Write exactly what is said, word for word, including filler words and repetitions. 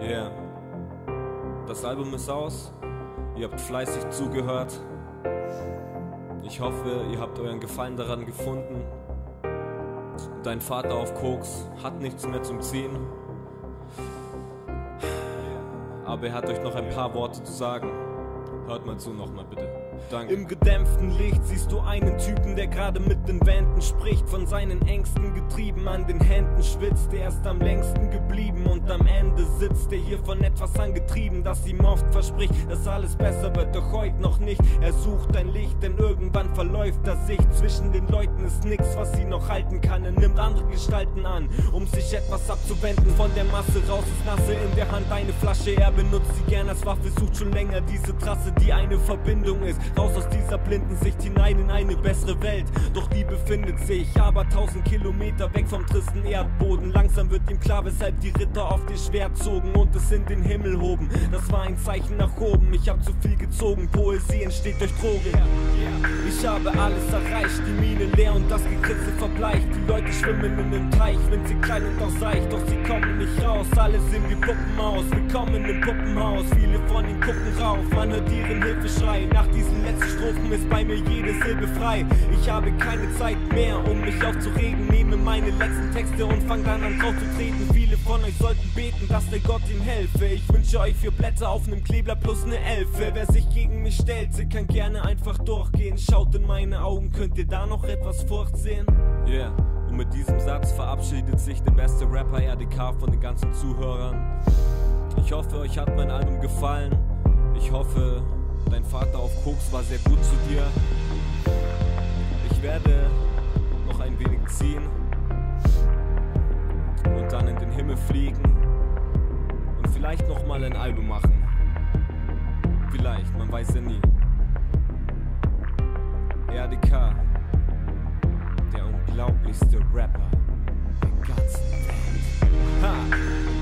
Yeah. Das Album ist aus. Ihr habt fleißig zugehört. Ich hoffe, ihr habt euren Gefallen daran gefunden. Dein Vater auf Koks hat nichts mehr zum Ziehen. Aber er hat euch noch ein paar Worte zu sagen. Hört mal zu nochmal bitte. Danke. Im gedämpften Licht siehst du einen Typen, der gerade mit den Wänden spricht. Von seinen Ängsten getrieben, an den Händen schwitzt. Der ist am längsten geblieben und am Ende sitzt er hier von etwas angetrieben, das ihm oft verspricht, dass alles besser wird, doch heute noch nicht. Er sucht ein Licht, denn irgendwann verläuft das Sicht. Zwischen den Leuten ist nix, was sie noch halten kann. Er nimmt andere Gestalten an, um sich etwas abzuwenden. Von der Masse raus ist Nasse, in der Hand eine Flasche. Er benutzt sie gern als Waffe, sucht schon länger diese Trasse, die eine Verbindung ist. Raus aus dieser blinden Sicht hinein in eine bessere Welt. Doch die befindet sich aber tausend Kilometer weg vom tristen Erdboden. Langsam wird ihm klar, weshalb die Ritter auf ihr Schwert zogen und es in den Himmel hoben. Das war ein Zeichen nach oben, ich hab zu viel gezogen. Poesie entsteht durch Drogen. Ich habe alles erreicht, die Mine leer und das Gekritzel verbleicht. Die Leute schwimmen in dem Teich, winzig klein und auch seicht, doch sie kommen nicht raus. Alle sind wie Puppen aus, willkommen im Puppenhaus. Viele von ihnen gucken rauf, man hört ihren Hilfeschrei. Nach diesen letzten Strophen ist bei mir jede Silbe frei. Ich habe keine Zeit mehr, um mich aufzuregen. Nehme meine letzten Texte und fang dann an drauf zu treten. Viele von euch sollten beten, dass der Gott ihm helfe. Ich wünsche euch vier Blätter auf nem Kleeblatt plus ne Elfe. Wer sich gegen mich stellte, kann gerne einfach durchgehen. Schaut in meine Augen, könnt ihr da noch etwas Furcht sehen? Yeah. Und mit diesem Satz verabschiedet sich der beste Rapper R D K von den ganzen Zuhörern. Ich hoffe, euch hat mein Album gefallen. Ich hoffe, dein Vater auf Koks war sehr gut zu dir. Ich werde noch ein wenig ziehen und dann in den Himmel fliegen und vielleicht nochmal ein Album machen. Vielleicht, man weiß ja nie. R D K, der unglaublichste Rapper der ganzen Welt. Ha!